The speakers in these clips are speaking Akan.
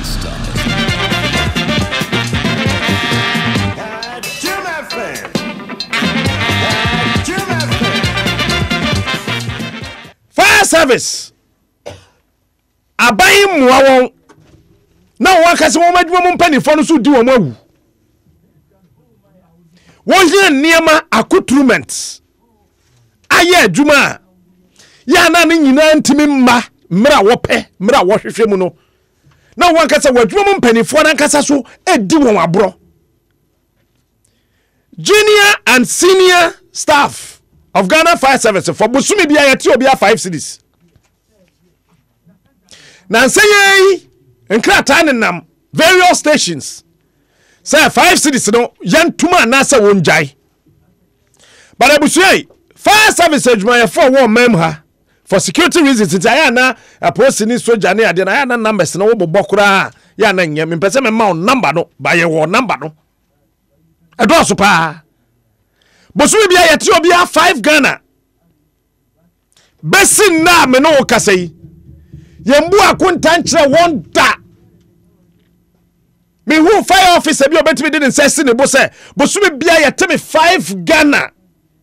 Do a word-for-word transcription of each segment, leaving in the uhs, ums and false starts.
Fire service. Abayi muawon. Na wakase wo madwuma mu mpanifo no so di wo mawu. Won hia niema accoutrement. Aye adwuma. Ya na ne nyina ntimi mma mra wo pe, mra wo hwehwe mu no. Na wakase wadwuma mu mpanifo na nkasa so edi won abro. Junior and senior staff of Ghana Fire Service for Busumi bia yati obia five cities. Na nseye nkrata ne nam various stations. Say five cities no yantuma na se wonjai. But abusuye Fire Service adwuma for one mem ha for security reasons it aya na aposi ni soja ne ade na aya na numbers na wo bobokura ya na nyem mpese me ma number no ba ye wo number no. Edo so pa. Busumi bia yati obia five Ghana. Besin na me no kasai. Yembu akunta nkyere won da. Me who fire officer bi obetimi di nsese ne bo se Busumi bia yati me five Ghana.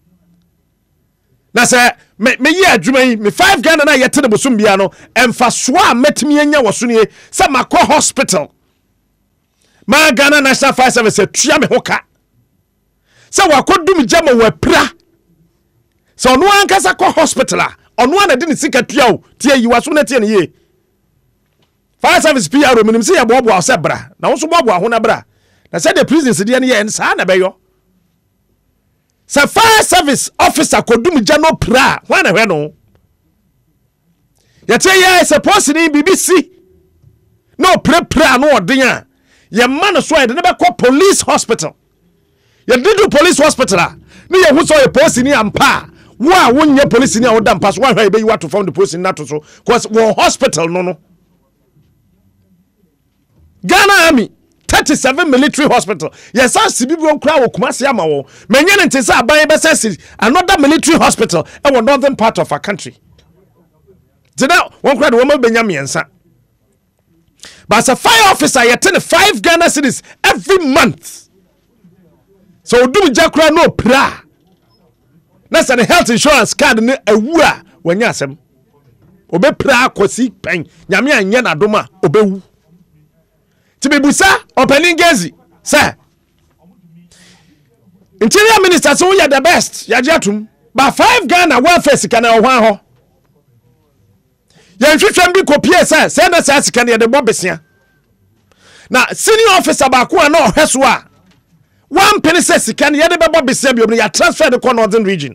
Na se me me yi adwuma yi me five Ghana na yati ne Busumi bia no emfa so a metimi anya wo so ne se makọ hospital. Ma Ghana National Fire Service tua me hoka. Se wakodum jama wapra. Se onu ankasa kọ hospital a onu ana di ne sika tua o tie yi waso na tie ne ye. Fire Service P R minim se ya bobo a se bra. Na wo so bobo a ho na bra. Na se the prisons de ne ye nsa na beyo. Se Fire Service officer kodum jano pra. Wa na hwe no. Ya tie ye suppose ni B B C. No pre pra no odin a. Ye man so ye de ne be kọ police hospital. You did do police hospital. Ni ye hu so ye police ni ampa. Wo a wonye police ni a wo dampa so wan hwa be you want to found the police in that so cause one hospital no no. Ghana Army thirty-seven military hospital. Yes, I see people kra wo Kumasi ama wo. Menye ne ntese aban be say another military hospital in the northern part of our country. Dida won kra de wo ma benya miensa. But as a fire officer you ten five Ghana cedis every month. So do jakura no pra. That's an health insurance card ne awura wanya asem. Obe pra kwasi pen. Nyame anya na doma obewu. Tibebusa opening gezi. Sir. Interior Minister so you the best. Ya jatum. Ba five Ghana welfare sika na ohwan ho. Ya nhwehwem bi kopie sir. Say na say sika na de bobesia. Na senior officer ba ko na ohweso a one penny says can you ever be said you transfer the northern region?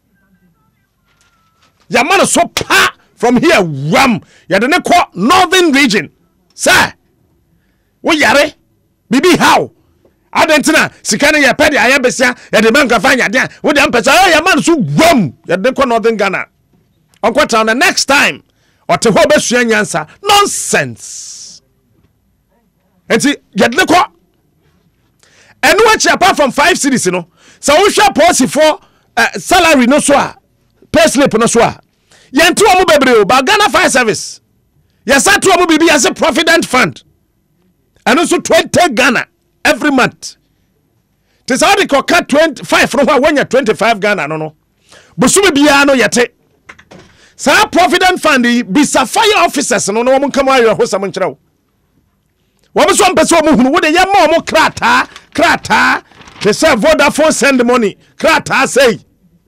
Your man is so pa from here, ram. You don't call northern region, sir. What yare? Bibi how? I don't know. Sikana ya pedi ayabesia. Ya the man can find ya there. What the ampesa? Oh, your man so ram. You don't call northern Ghana. Uncle town the next time or to hold best answer nonsense. And see, you don't call. And watch apart from five cities, you know. So we shall policy for uh, salary no so pay slip no so. Yen two amu bebre but Ghana Fire Service. Yes, that two amu bibi as a provident fund. And also twenty Ghana every month. Tis how they cut twenty-five from when you're twenty-five Ghana, no no. Busumi biano yete. Sa provident fund be sa fire officers no no mun come out your house amunchraw. What one person who would a young more krata, krata, they say Vodafone send the money, krata say.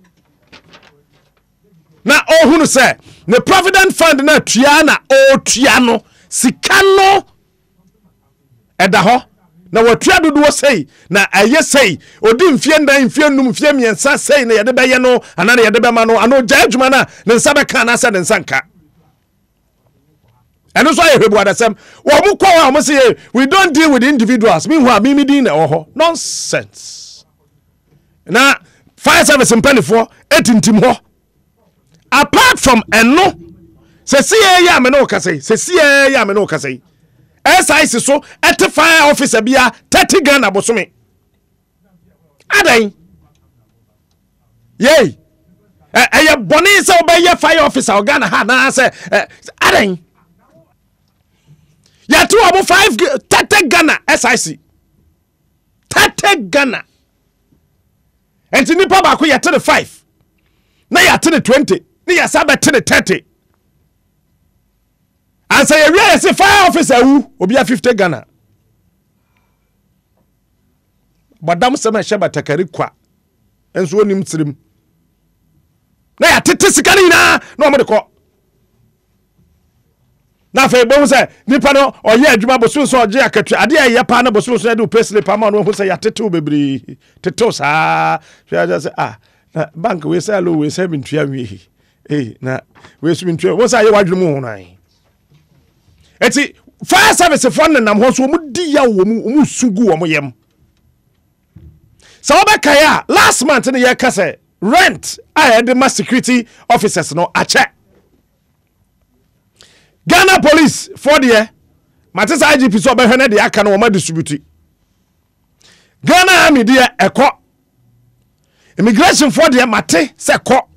Now, all who say, the Provident Fund na Triana, oh Triano, Sicano, Edaho. Now, what Triado do say, now I yes say, Odim Fienda in Fiendum Fiemi and Sa say, near the Bayano, and any other Bamano, and no judgmana, then Sabacana said and Sanka. And that's why everybody says, we don't deal with individuals. Meanwhile, Mimi Dina or nonsense. Now, Fire Service in penny for eighteen Timo. Apart from Eno, say, see, ya menoka say, say, ya menoka say. As I say so, at the fire officer be a thirty Ghana bosome. Adai. Yay. A bonisa obey fire officer or Ghana ha na say, Adai. Ya tu so amo five thirty Ghana S I C thirty Ghana enti nipa ba ko yete ne five na yate ne twenty na yasa bete ne thirty ansa ye wi say fire officer wu obi a fifty Ghana badam sema sheba takari kwa enso onim tirim na ya tete sikani na na omo de ko na fe bo se nipa no oye adwuma bosu so oje akatu ade aye pa na bosu so de pesle pa ma no ho se ya tete obebri tete sa ya say ah na bank we say lo we say bintua wi eh na we su bintua wo say ye wadwuma ho nan eti fire service for nam ho so mu di ya wo mu sugu wo mo yem so obekaya last month ne ye kase rent I had the security officers no a check Ghana police for the Matisa I G P so be hene de aka no ma distribute Ghana army de eko immigration for the mate se ko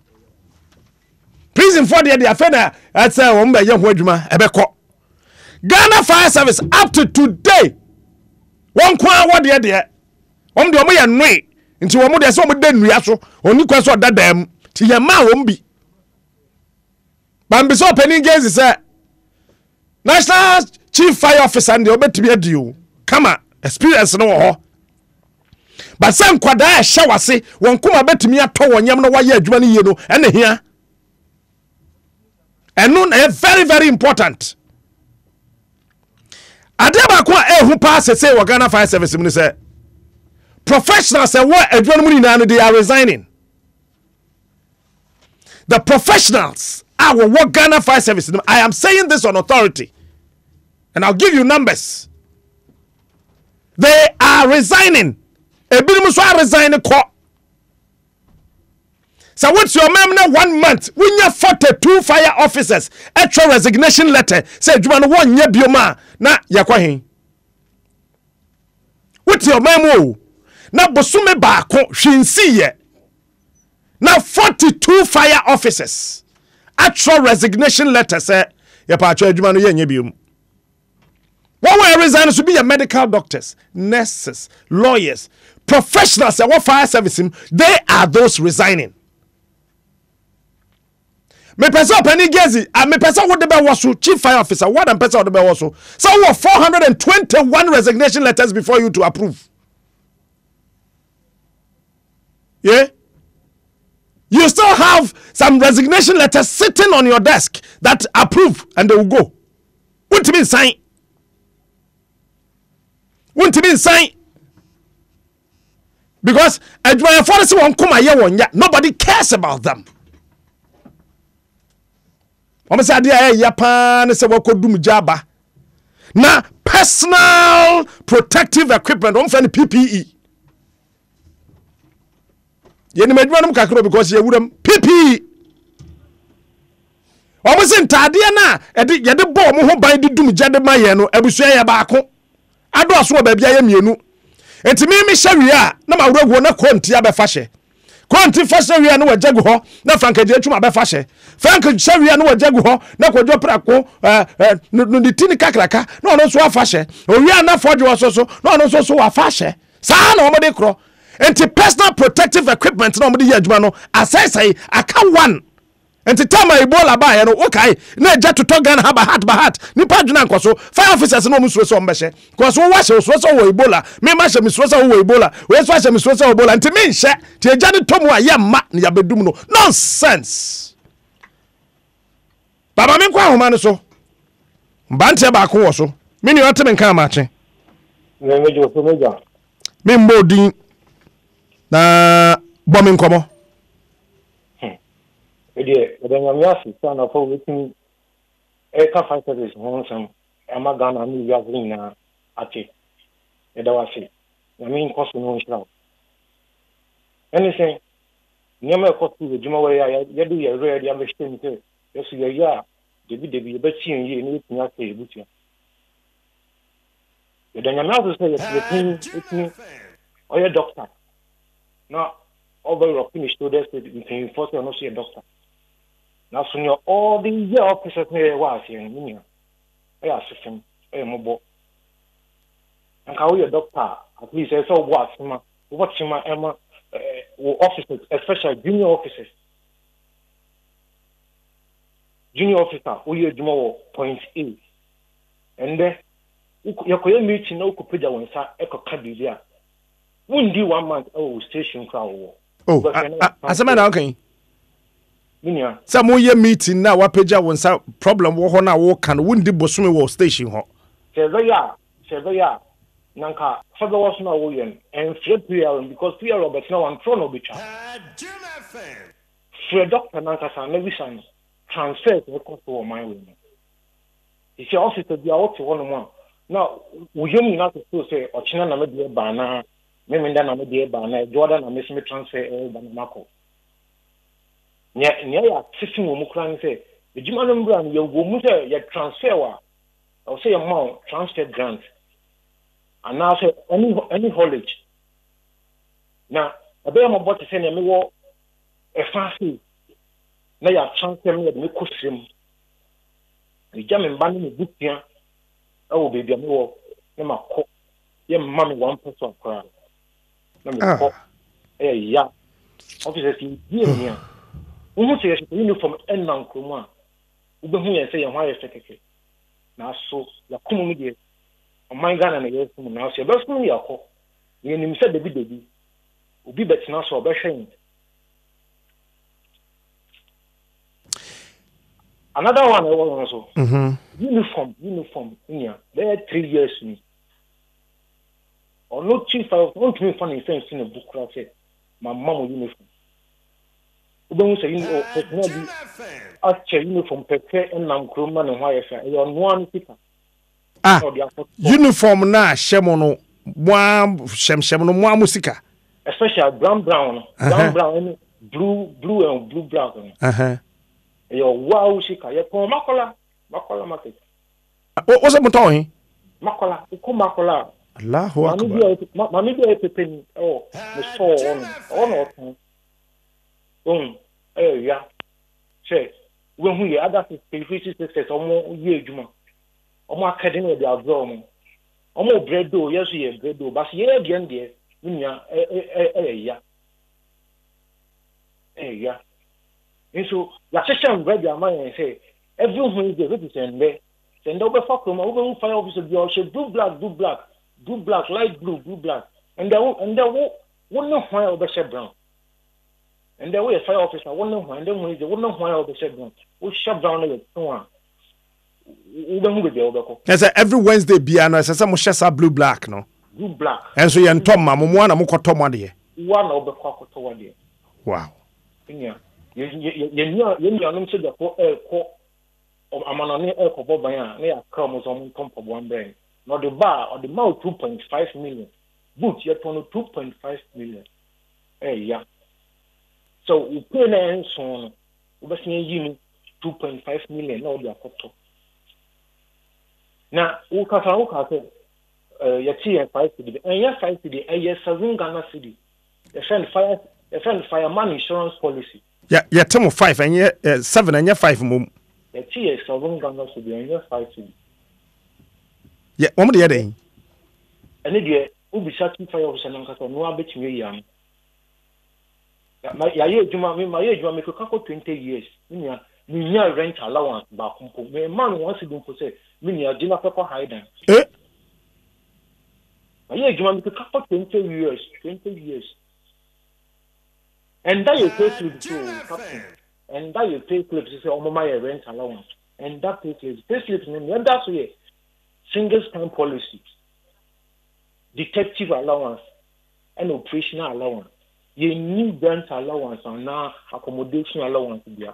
prison for the de afena at say wo mba ye ho adwuma e be ko Ghana fire service up to today one kwa wo de de om de om ye nwe nti wo mo de se wo de nnua so oni kwa so dadam ti ye ma wo mbi bambi so opening gaze say national chief fire officer and the obetimi adio kama experience no ho but say nkwada a hye wase won kuma betimi ato wonyam no waye adwuma ne ye no ene hia eno na very very important adeba ko ehu pa se say Ghana fire service mu say professionals say what adwuma mu ni na no they are resigning. The professionals are what Ghana fire service. I am saying this on authority. And I'll give you numbers. They are resigning. Ebinim so are resigning. So what's your mem now one month? We have forty-two fire officers. Extra resignation letter. Say you want one year bioma. Na yakwahin. What's your memo? Na bosume baako hwinsi ye. Now forty-two fire officers actual resignation letter say ya pa atwa adwuma no ye nya biom. What were resign to be your medical doctors, nurses, lawyers, professionals that what fire service they are those resigning. Me person penny gezi and me person what the be was chief fire officer what and person what the be was so what four hundred twenty-one resignation letters before you to approve. Yeah? You still have some resignation letters sitting on your desk that approve and they will go. Wouldn't you mean sign? Wouldn't you mean sign? Because nobody cares about them. Now, personal protective equipment, P P E. Yeni medwanum kakro because ye wudam P P E. Omo se ntade na e de ye de bo mo ho ban de dum jade ma ye no abusua ye baako ado aso ba bia ye mienu enti mi mi hye a na ma wurago na konti abefa hye konti fa hye na wajagu ho na frankaje atwuma abefa hye frank hye na wajagu ho na kodwo prako no di tini kakraka na ono so afa hye owia na fodwo so so na ono so so afa hye saa na omo de kro enti personal protective equipment na omo de ye adwuma no asai aka one enti tama Ebola ba ye no okay na eja to Ghana ha ba hat ba hat ni pa dwuna nkoso fire officers no mu suroso mbehye koso wo wahye suroso wo Ebola me ma hye me suroso wo Ebola we so hye me suroso wo Ebola enti me nhye ti eja ne tomu a ye ma na ya bedum no nonsense baba me kwa homa no so mbante ba ko wo so me ni ote me nka ma che me me jo so meja me mbodin na bo me nkomo Ede ede nyamiasi sana for wetin e ka fight service ho nsam e ma Ghana ni ya na ati ede wa se nyami nkoso no nshira anything nyama ko tu ejuma we ya ya du ya re ya mehte ni te yesu ya ya debi debi be tin yi ni tinya se ebutia ede nyamiasi se ye tin tin oye doctor na over rock finish to this we can force no see a doctor. Now, so all the year officers here was here in India. I asked him, eh mobo anka wo your doctor at least say so what ma what ma ema officers especially junior officers junior officer wo ye djuma wo point eight and then yakoye meeting na okupeja wonsa ekoka bibia wundi one month oh station crowd wo oh asema na okay minia sa mo ye meeting na wapeja wonsa problem wo ho na wo kan wundi bosome wo station ho sebe ya sebe ya nanka Fabewoso na wo yen and free prayer because prayer Robert na one throne obicha free doctor nanka sa na vision transfer to cost for my way if your officer be out to one one now we you not to say ochina na me de ba na me me nda na me de ba na Jordan na me me transfer e ba na mako nya nya ya sisi wo mu kran say ejuma no mbra no ye wo mu say ye transfer wa or say amount transfer grant and now say any any haulage now abe mo bot say na me wo e fancy na ya transfer me de me kosem ni jam mba ni butia awo baby me wo na makọ ye mma me one person kra na me ko eh ya officer si die ni a wo say say uniform en na nkomo a wo be hu ye say ye ho aye sekeke na so ya komo mi de o man Ghana na ye sum na so be sum ya ko ye nim say debi debi obi betina so be hwen another one I was also mhm uniform uniform nya there three years ni or no chief of not me funny sense in a book class my mom uniform we say you know personally actually uniform prepare and nam kroma na why say you on one people ah uniform na shemo no mo shem shem no mo amusika especially brown brown brown brown blue blue and blue brown uh-huh yo wow shika ye ko makola makola market o se moto hin makola ko makola Allahu akbar mami bi pepe ni oh me so on on on um eh ya che we hu ye other fifty six omo ye adwuma omo academy de azọ omo omo bredo yesu ye bredo bas ye bien de nya eh eh ya eh ya so ya session bread ya man say everyone is there to send there send over for come over fire officer be all blue black blue black blue black light blue blue black and then and then one no why over brown and then we a fire officer one no why and then we is one no why over brown we shut down the one we don't go there over yes every Wednesday be ano say mo shesa blue black no blue black and so ye ntom ma mo mo na mo koto mo de one over koto one de wow yeah ye ye ye ye nyanum se de ko e ko amanane e ko boban a na ya kra mo so mo tompo bo amben no the bar or the mouth two point five million boot ye tono two point five million eh ya so we pay na so we be sin yi two point five million na o dia koto na u ka fa u ka se eh ye ti five cedi en ya five cedi eh ye seven Ghana cedi the friend fire the friend fireman insurance policy ya ya temo five and ye seven and ye five mum ya ti ye seven Ghana cedi and ye five cedi ya wo mo de den ene de u bi sha two fire officer nan ka so no abetime yi am ya ye juma me ma ye juma me ko kako twenty years nya ni nya rent allowance ba kumpo me man won se dum ko say me nya jina fa ko hide eh ma ye juma me ko kako twenty years twenty years and that you pay to the and that you pay clips say oh my rent allowance and that pay clips pay clips and that's way single time policy detective allowance and operational allowance you need rent allowance and now accommodation allowance there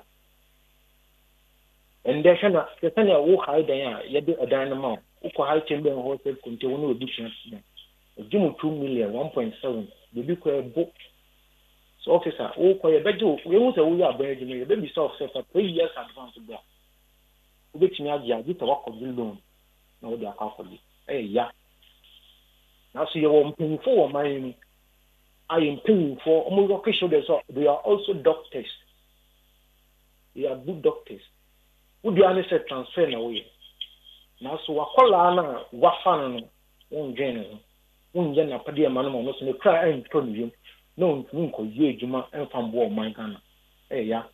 and there's an there's an wo high there you do a dynamo who high chamber hotel contain no addition give two million one point seven the ko book so officer o ko ye bejo we hu se wo ya ban ejime ye be so officer for three years advance bra o be timi agia gi to wako loan na wo dia ka for di eh ya na so ye wo mpin for wo man ni I am paying for omo work show they are also doctors they are good doctors who do any say transfer na way na so wakola na wafan no won dwen no won ye na pade ma no mo so ne kra en to no yim no ntumi nko ye adwuma emfa mbo o man kana eh ya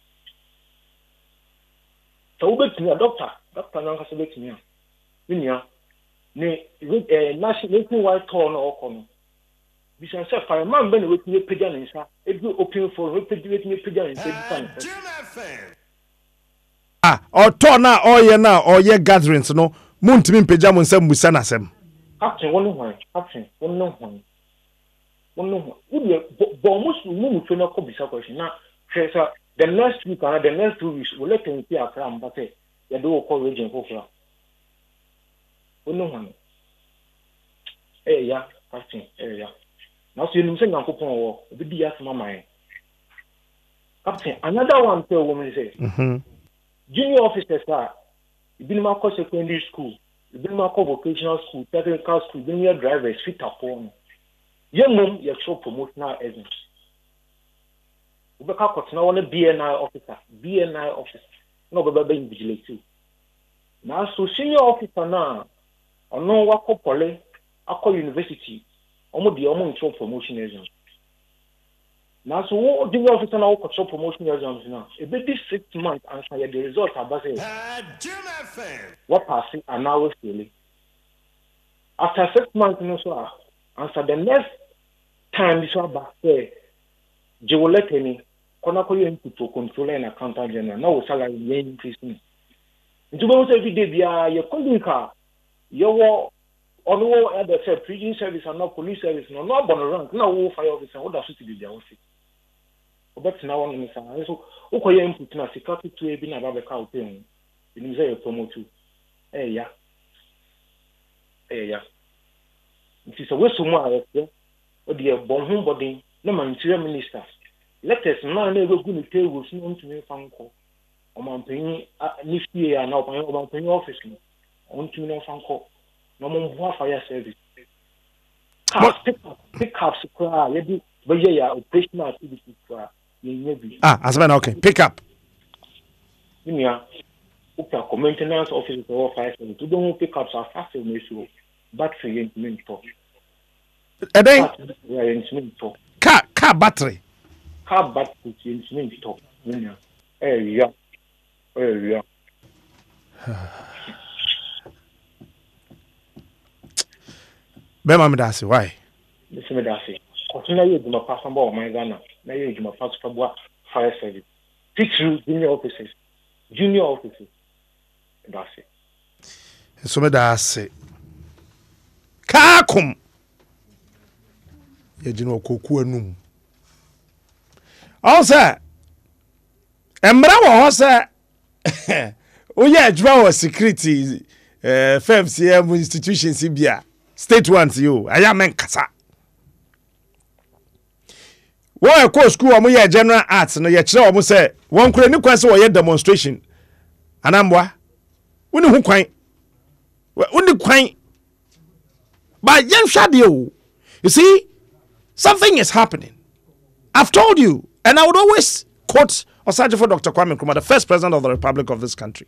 so ubetumi doctor doctor na nka so betumi a nia ne eh national white tour no okono bisan se fireman be na wetumi pagya ne nsa ebi open for wetumi pagya ne nsa bi fan ah oto na oye na oye gatherings no muntimi mpagya mo nsa mbusa na sem captain wonu hwan captain wonu hwan wonu hwan udi bo musu mu mu na ko bisa question na say the next week and the next two weeks we let him see akra mbate ya do ko region for fra wonu hwan eh ya captain eh ya na so you say nyankopon wo obi di asma man captain another one tell woman say mhm junior officers are been my secondary school, been my vocational school, technical school, been your drivers fit upon. Young mum, you show promotional agents. We become now a B N I officer, B N I officer, no baby vigilante. Now, so senior officer now, I know what call poly, I call university, almost the almost show promotion agents. Now, so what do you officer now control promotion exams now? A bit this six months answer the results are based. What passing an hour daily. After six months, no so answer the next time this one back there. You will let any Konako input to control and accountant general. Now salary increasing. Into most every day, be a your calling car. Your on all other said prison service and not police service, no, not born around. No fire officer, what does it be there? But now on the side, so okay, input na security to be na babe ka open. You say promote to. Eh ya. Eh ya. It is a way so much yeah. O the born home body, no man interior minister. Let us now never go to table so to me fan call. O man pay nifty and now o man pay office no. On to me fan call. No more fire service. Pick up, pick up, cry. You do, but yeah, operational activity cry. Ah, as well, okay. Pick up. Yeah, okay. Maintenance office for five seven. To don't pick up so fast as you battery instrument talk. A day. Yeah, instrument talk. Car, car battery. Car battery instrument talk. Yeah. Hey, yeah. Hey, yeah. Bema medasi, why? This medasi. Continue you do my pass about my Ghana. Now you do my pass about fire service. Teach you junior officers. Junior officers. That's it. So medasi. Kakum. Ye jino koku anum. Also, Embra wo say oye adwa wo security eh F M C M institutions bia state ones you aya men kasa. Wo e ko school omo ye general arts no ye kire omo say won kure ni kwan say wo ye demonstration anambwa woni hu kwan woni kwan ba yen hwade o. You see, something is happening. I've told you, and I would always quote Osagyefo for Doctor Kwame Nkrumah, the first president of the Republic of this country,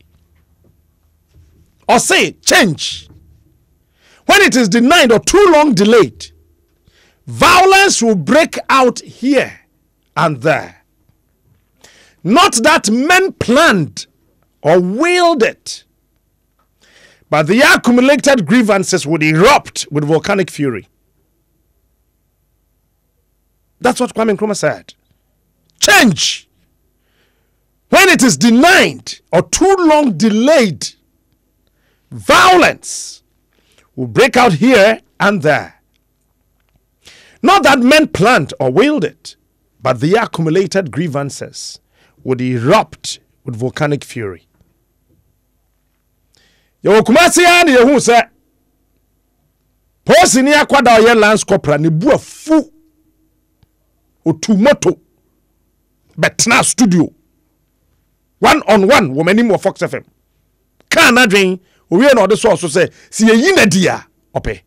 or say change. When it is denied or too long delayed, violence will break out here and there. Not that men planned or willed it, but the accumulated grievances would erupt with volcanic fury. That's what Kwame Nkrumah said. Change. When it is denied or too long delayed, violence will break out here and there. Not that men planned or willed it, but the accumulated grievances would erupt with volcanic fury. Yo kumasi ya ni yehu se posi ni akwada oye lance corporal ni bu afu otumoto betna studio one on one wo mani mo Fox F M kan na dwen owie na ode so so say si yeyi na dia ope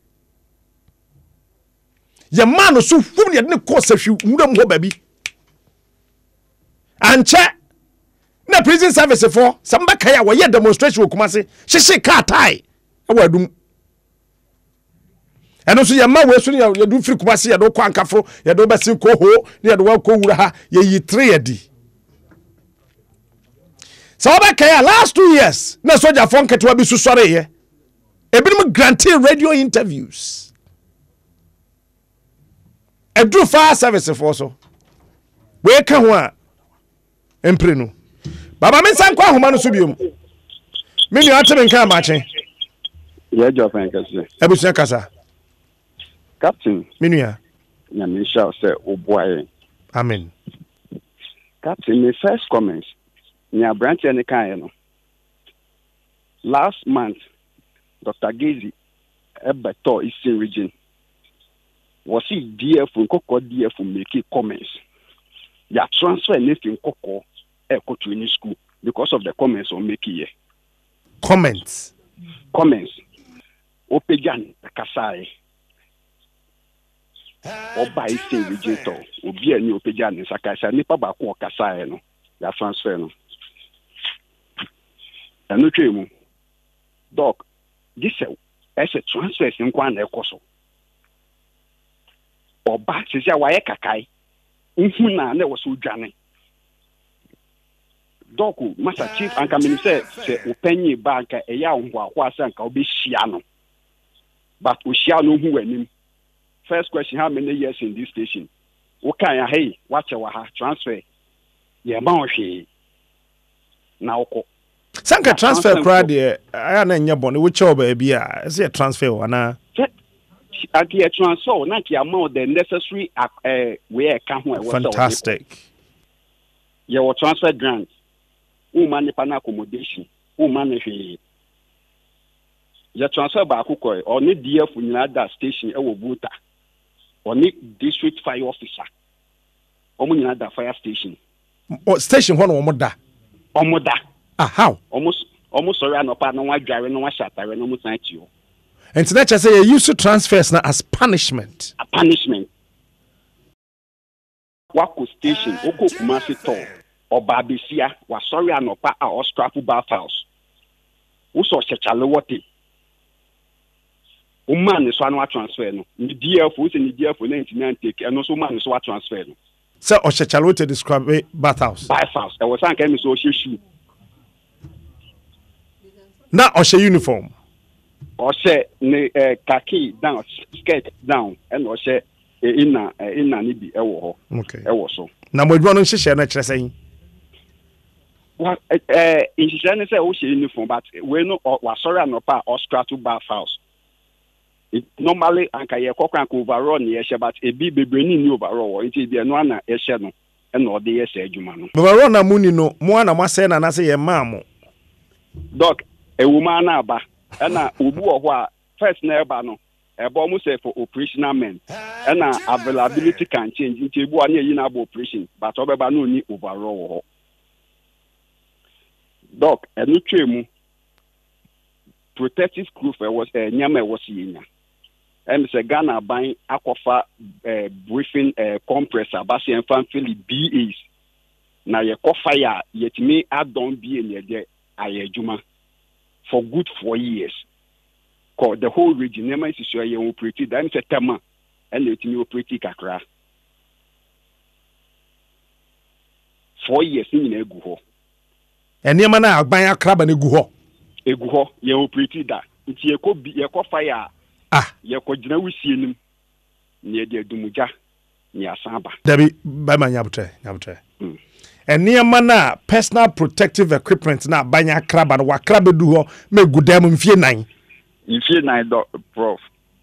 ye man so fum ye ne ko sahwi mudam ho babi anche na prison service for samba kaya wo ye demonstration okumase hyehye car tie e wadum eno so ye ma we so ye do free kumase ye do kwa ankafo ye do besi ko ho ye do wa ko wura ha ye yi three yedi samba kaya last two years na soja fon ketwa bi susore ye ebinim grantee radio interviews edru fire service for so we ka ho a empre no baba me san kwa homa no so biom me nua ateme nka maache ye jo fan kase ebusia kasa captain me nua nya me sha say oboaye amen captain my first comments nya branch any kan no last month Doctor Gezi ebeto Eastern region was he D F nkoko D F make comments ya transfer anything nkoko e go to any school because of the comments on make here comments comments opejan kasai oba Eastern region to obi ani opejan sakasa nipa ba ko kasai no ya transfer no anu twemu doc this is a transfer in kwan ekoso oba se ya waye kakai nhu na na wo so dwane doku master chief anka me say se opanyi banka e ya ho akwa sanka obehia no but ohia no hu wanim first question how many years in this station wo kan ya hey watch wa ha transfer ye ma ohwe na woko sanka transfer crowd there aya na nya bone wo che ba bia e say transfer wana ati a transfer na ki amount the necessary uh, we can ho e fantastic ye wo transfer grant woman nipa na accommodation woman hwe ya transfer ba akukọ o ne D F nyina da station e wo buta o ne district fire officer o mu nyina da fire station o station ho no mo da o mo da ah how almost almost sorry anopa no wa dware no wa shatare no mu san ti o and so that say you use to transfers now as punishment a punishment wako station oko kumasi to oba besia wa sorry anopa a ostrafu bath house wo so chechale wote o man so anu transfer no ni D F wo se ni D F na ntina take eno so man so wa transfer no so o chechale wote describe bath house bath house e wo san ka mi so o hwehwu na o she uniform o she ni eh, khaki down skirt down and o she ina ina ni bi e wo ho okay e wo so na mo adwo no hyehyɛ na kyerɛ sɛn wa eh hyehyɛ ne sɛ o she uniform but we no wa sorry anopa o stratu bath house it normally anka ye kokran ko overall ni ye hye but e bi bebre ni ni overall wo nti bi no ana ye hye no e na o de ye hye adwuma no overall na muni no mo ana mo asɛ na na sɛ ye maamo doc e wuma na aba na obu ho a first na eba no e bo mo say for operational men na availability can change nti ebu a na yi na aba operation but obeba no ni overall ho doc enu twemu protective proof e was eh, nyama e was yenya em se Ghana ban akofa eh, briefing eh, compressor ba se enfan fili B As na ye kofa ya yetimi Adom B A ne de ayejuma for good four years called the whole region nema is so ye operate that is tema and yetimi operate kakra four years ni na egu ho enema na agban akraba na egu ho egu ho ye operate da nti ye ko ye ko fire ah ye ko gina wisie nim ne de adumuja ne asaba dabi ba ma nyabotre nyabotre mm. enema na personal protective equipment na banya akraba na wakraba du ho me gudam mfie nan mfie nan do prof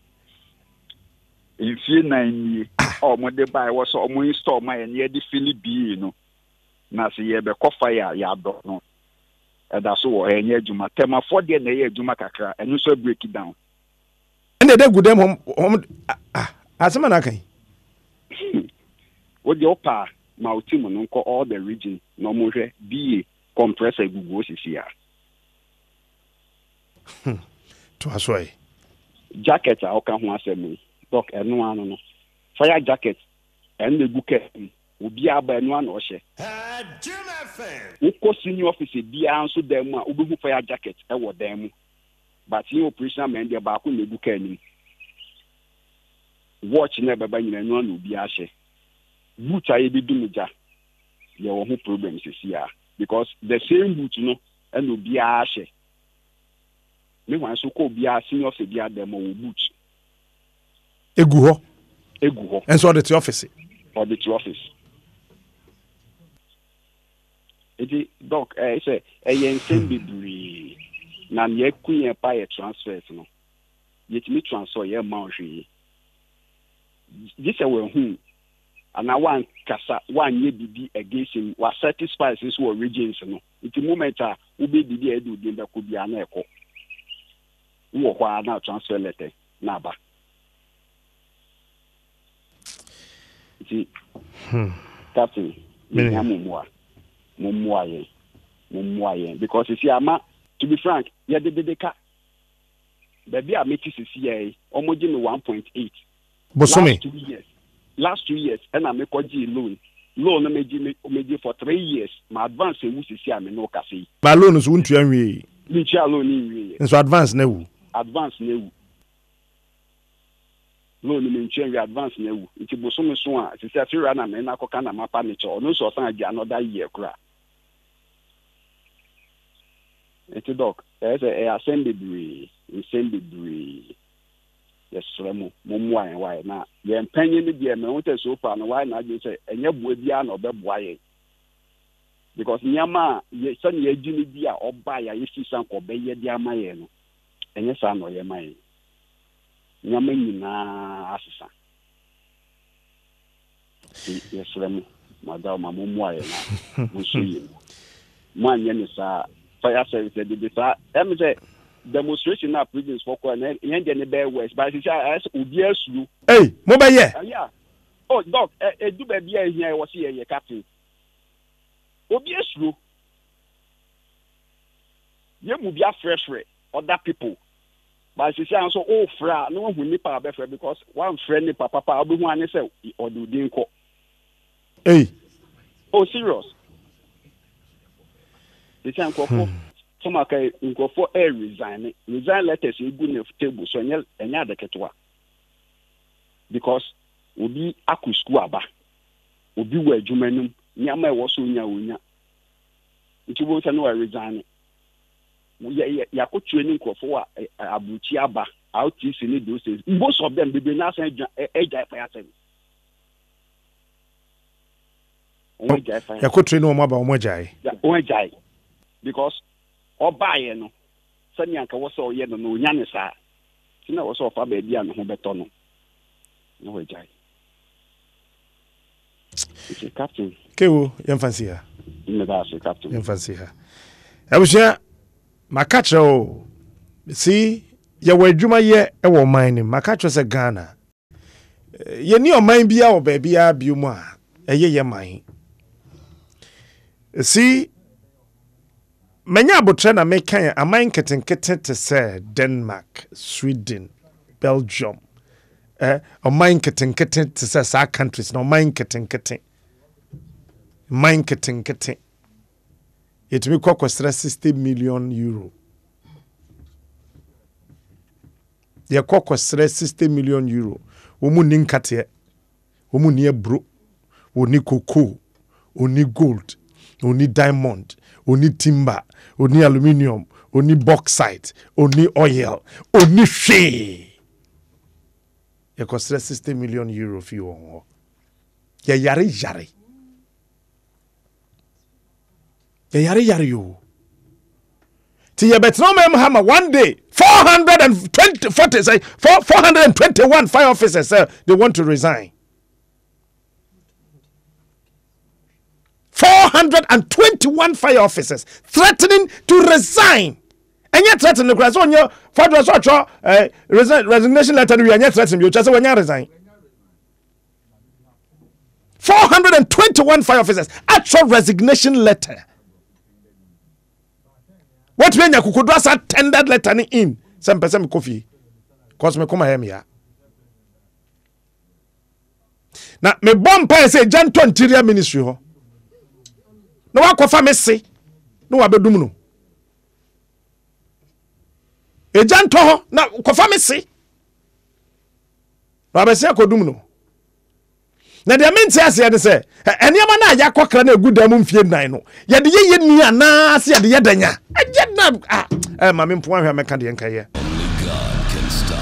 mfie nan ni o mo de bai wo so mo install my ne de fili bi no na se ye be ko fire ya do no eda so wo enye adwuma tema for de na ye adwuma kakra enu so break it down ende de gudam hom hom ah asema na kan wo de opa ma otimu no nko all the region no mo hwe B A compressor gugu osisi ya to asoi jacket a o kan ho asemi doc enu anu no fire jacket en le buke obi aba enu ana ohye uko senior officer bia anso dem a obehu fire jacket e wo dem but you operational man dey ba ko na eduka ani watch na baba nyina enu ana obi ahye boot aye bi dumija ye wo ho problem sisia because the same boot no and obi ahye me wan so ko obi a senior officer bia dem wo boot egu ho egu ho enso the office or the office. Iti doc eh say eh yen send bibiri na me kunye pa ye transfers no yetimi transfer ye ma hwe this we hu ana wan kasa wan ye bibi against him wa satisfy his wo regions no iti moment a wo be bibi edu dem be ko bia na ekọ wo kwa na transfer letter na ba iti hmm captain me amumwa mumwaye mumwaye because you see ama to be frank ya de de ka baby a meti sisi ye omoji me one point eight bosome last two years last two years and I make oji loan loan meji me meji for three years my advance e wu sisi am no ka sei ba loan so untu anwie ni chia loan ni wie so advance na wu advance na wu loan me nche advance na wu nti bosome so a sisi afira na me na koka na mapa ni cho no so san agi another year kra. It's a dog. There's a assembly, assembly. Yes, Remo, Mumwa and why now? The opinion of the mountain so far, and why not you say, and you would be an or why? Because Yama, ye son, ye Jimmy Dia or buy a issue some or bay dia mayen, and yes, I know your mind. Yamina assassin. Yes, Remo, Madame Mumwa, Monsieur. Man, Yenisa. Fire service did this. I'm say demonstration now prisons for and end the bear west. But it's as Ubias you. Hey, mobile yeah. Yeah. Oh, doc, a do baby here was here, your captain. Ubias you. You will be a fresh rate, other people. But she says so, oh, fra, no one will nip our better because one friendly papa, I'll be one say, or do didn't call. Hey. Oh, serious. The time for some okay go for a resign resign letters you go na table so enya enya de ketwa because obi aku school aba obi wa adwumanum nyama e wo so nya wonya nti bo se no resign ya ya ko training ko for abuchi aba out is ni those days most of them be na say ejai fire service o ejai fire ya ko training o aba o ejai ya o ejai because obaye no sani anka wo so ye no no nya ne sa tina wo so fa ba bia no ho beto no no we jai it's a captain kewo yem fancy ha me da se captain yem fancy ha abusia makache o si ye wadwuma ye e wo man ni makache se Ghana ye ni o man bia o ba bia biumu a eye ye man si manya abotre na mekan aman ketenkete te say Denmark, Sweden, Belgium. Eh, aman ketenkete te say sa countries no aman ketenkete. Man ketenkete. It me kwa kwestra sixty million euro. Ye kwa kwestra sixty million euro. Omu ni nkate. Omu ni ebro. Oni cocoa. Oni gold. Oni diamond. Oni timber, oni aluminium, oni bauxite, oni oil, oni shea. You cost sixty million euro for you. Ya yari yari. Ya yari yari you. Ti ya betno mem hammer one day four hundred twenty forty say four hundred twenty-one fire officers say they want to resign. four hundred twenty-one fire officers threatening to resign. And yet threatening the class on your father social uh, resignation letter. We are yet threatening you just when you resign. four hundred twenty-one fire officers actual resignation letter. What mean you could do a tendered letter in some percent coffee? Cause me come here. na me bomb pa say janto interior ministry ho na wakofa me se na wabedum no e janto ho na kofa me se na wabese akodum no na de menti ase ne se eniama na ya kokra na egu dam mfie nan no ye de ye ni ana se ye de ye danya agye na ah eh ma me mpo ahwa meka de nka ye. Only God can stop.